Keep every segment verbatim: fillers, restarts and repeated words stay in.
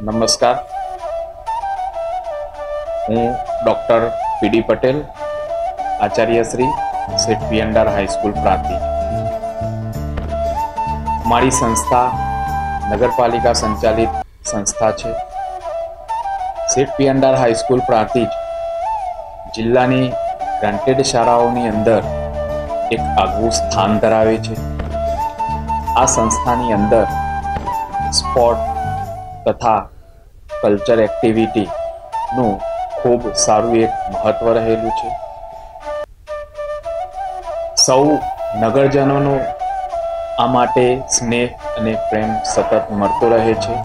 નમસ્કાર, હું doctor PD Patel, Acharya Shri Seth Piyandar high school Prantij. મારી સંસ્થા નગરપાલિકા સંચાલિત સંસ્થા છે. સેઠ પિયંડાર હાઈસ્કૂલ પ્રાંતિજ જિલ્લાની ગ્રાન્ટેડ શાળાઓની અંદર એક આગવું સ્થાન ધરાવે છે. આ સંસ્થાની અંદર સ્પોર્ટ તથા કલ્ચર એક્ટિવિટીનું ખૂબ સારું એક મહત્વ રહેલું છે. સૌ નગરજનોનો આ માટે સ્નેહ અને પ્રેમ સતત મળતો રહે છે.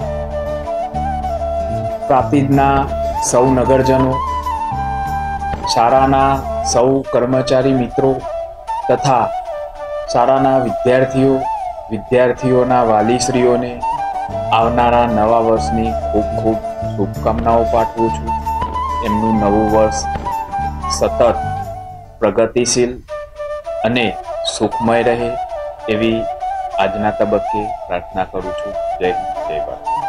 પ્રાંતિજના સૌ નગરજનો, શાળાના સૌ કર્મચારી મિત્રો તથા શાળાના વિદ્યાર્થીઓ વિદ્યાર્થીઓના વાલીશ્રીઓને આવનારા નવા વર્ષની ખૂબ ખૂબ શુભકામનાઓ પાઠવું છું. એમનું નવું વર્ષ સતત પ્રગતિશીલ અને સુખમય રહે એવી આજના તબક્કે પ્રાર્થના કરું છું. જય હિન્દ, જય ભારત.